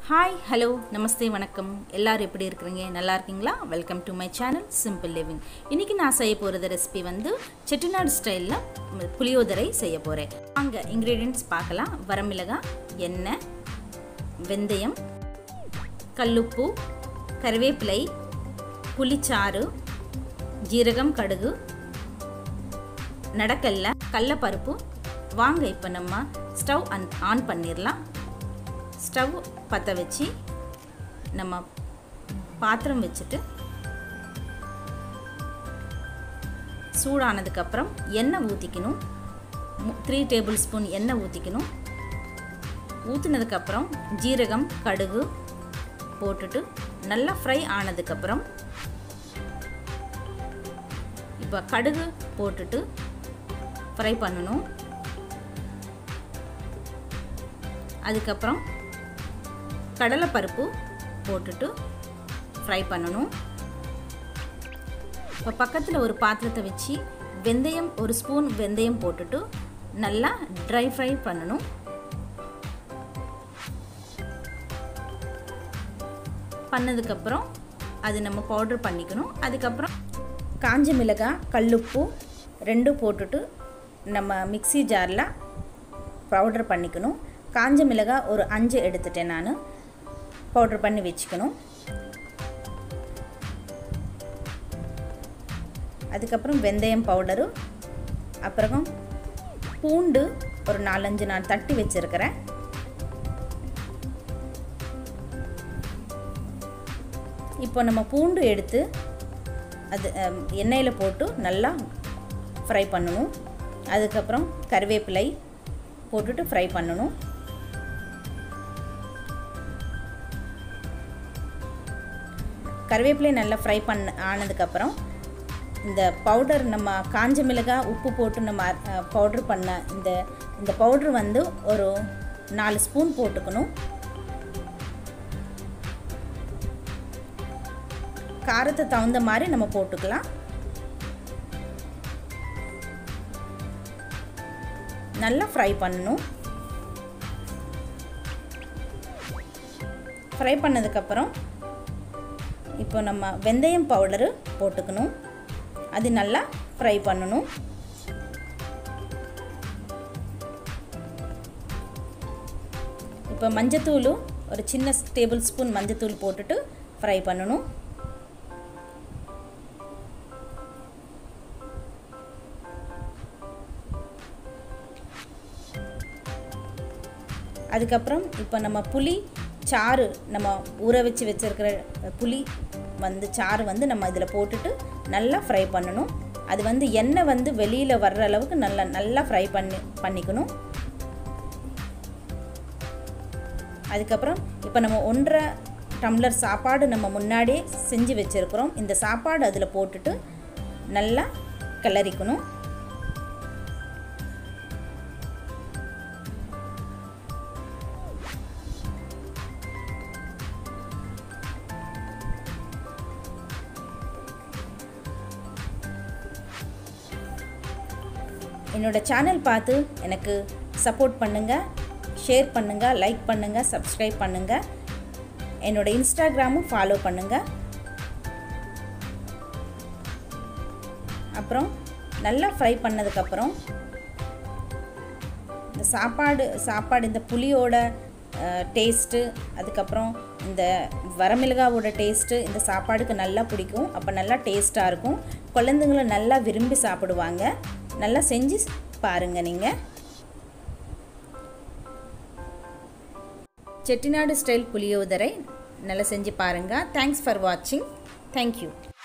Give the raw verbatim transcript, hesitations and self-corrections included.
Hi, hello, namaste, vanakkam. எல்லாரும் எப்படி இருக்கீங்க? நல்லா இருக்கீங்களா? Welcome to my channel simple living. இன்னைக்கு நான் செய்ய போறது ரெசிபி வந்து chettiNadu ஸ்டைல்ல புளியோதரை செய்ய போறேன். வாங்க ingredients பார்க்கலாம். வரமிளகாய், எண்ணெய், வெந்தயம், கல்லுப்பு, கறிவேப்பிலை, புளிச்சாறு, ஜீரகம், கடுகு, நடக்கல்ல, கடலைப்பருப்பு. வாங்க இப்போ நம்ம ஸ்டவ் ஆன் பண்ணிரலாம். ஸ்டவ் பற்ற வச்சு நம்ம பாத்திரம் வச்சுட்டு சூடானதுக்கப்புறம் எண்ணெய் ஊற்றிக்கணும். த்ரீ டேபிள் ஸ்பூன் எண்ணெய் ஊற்றிக்கணும். ஊற்றினதுக்கப்புறம் ஜீரகம், கடுகு போட்டுட்டு நல்லா ஃப்ரை ஆனதுக்கப்புறம் இப்போ கடுகு போட்டுட்டு ஃப்ரை பண்ணணும். அதுக்கப்புறம் கடலைப்பருப்பு போட்டுட்டு ஃப்ரை பண்ணணும். இப்போ பக்கத்தில் ஒரு பாத்திரத்தை வச்சு வெந்தயம் ஒரு ஸ்பூன் வெந்தயம் போட்டுட்டு நல்லா ட்ரை ஃப்ரை பண்ணணும். பண்ணதுக்கப்புறம் அது நம்ம பவுடர் பண்ணிக்கணும். அதுக்கப்புறம் காஞ்ச மிளகாய், கல்லுப்பு ரெண்டும் போட்டுட்டு நம்ம மிக்ஸி ஜாரில் பவுடர் பண்ணிக்கணும். காஞ்ச மிளகாய் ஒரு அஞ்சு எடுத்துட்டேன், நான் பவுடர் பண்ணி வச்சுக்கணும். அதுக்கப்புறம் வெந்தயம் பவுடரு, அப்புறம் பூண்டு ஒரு நாலஞ்சு நான் தட்டி வச்சுருக்கிறேன். இப்போ நம்ம பூண்டு எடுத்து அது எண்ணெயில் போட்டு நல்லா ஃப்ரை பண்ணணும். அதுக்கப்புறம் கறிவேப்பிலை போட்டுட்டு ஃப்ரை பண்ணணும். கறிவேப்பிலை நல்லா ஃப்ரை பண்ண ஆனதுக்கப்புறம் இந்த பவுடர் நம்ம காஞ்ச மிளகாய் உப்பு போட்டு நம்ம பவுட்ரு பண்ண இந்த இந்த பவுட்ரு வந்து ஒரு நாலு ஸ்பூன் போட்டுக்கணும். காரத்தை தகுந்த மாதிரி நம்ம போட்டுக்கலாம். நல்லா ஃப்ரை பண்ணணும். ஃப்ரை பண்ணதுக்கப்புறம் இப்போ நம்ம வெந்தயம் பவுடரு போட்டுக்கணும். அது நல்லா ஃப்ரை பண்ணணும். இப்போ மஞ்சத்தூள் ஒரு சின்ன டேபிள் ஸ்பூன் மஞ்சத்தூள் போட்டுட்டு ஃப்ரை பண்ணணும். அதுக்கப்புறம் இப்போ நம்ம புளி சாறு நம்ம ஊற வச்சு வச்சுருக்கிற புளி வந்து சாறு வந்து நம்ம இதில் போட்டுட்டு நல்லா ஃப்ரை பண்ணணும். அது வந்து எண்ணெய் வந்து வெளியில் வர்ற அளவுக்கு நல்லா நல்லா ஃப்ரை பண்ணி பண்ணிக்கணும். அதுக்கப்புறம் இப்போ நம்ம ஒன்றரை டம்ளர் சாப்பாடு நம்ம முன்னாடியே செஞ்சு வச்சுருக்கிறோம். இந்த சாப்பாடு அதில் போட்டுட்டு நல்லா கிளறிக்கணும். என்னோட சேனல் பார்த்து எனக்கு சப்போர்ட் பண்ணுங்கள், ஷேர் பண்ணுங்கள், லைக் பண்ணுங்கள், சப்ஸ்கிரைப் பண்ணுங்கள். என்னோட இன்ஸ்டாகிராமும் ஃபாலோ பண்ணுங்கள். அப்புறம் நல்லா ஃப்ரை பண்ணதுக்கப்புறம் இந்த சாப்பாடு சாப்பாடு இந்த புளியோட டேஸ்ட்டு, அதுக்கப்புறம் இந்த வரமிளகாவோட டேஸ்ட்டு இந்த சாப்பாடுக்கு நல்லா பிடிக்கும். அப்போ நல்லா டேஸ்ட்டாக இருக்கும். குழந்தைங்களும் நல்லா விரும்பி சாப்பிடுவாங்க. நல்லா செஞ்சு பாருங்க. நீங்கள் chettiNadu ஸ்டைல் புளியோதரை நல்லா செஞ்சு பாருங்கள். தேங்க்ஸ் ஃபார் வாட்சிங். தேங்க்யூ.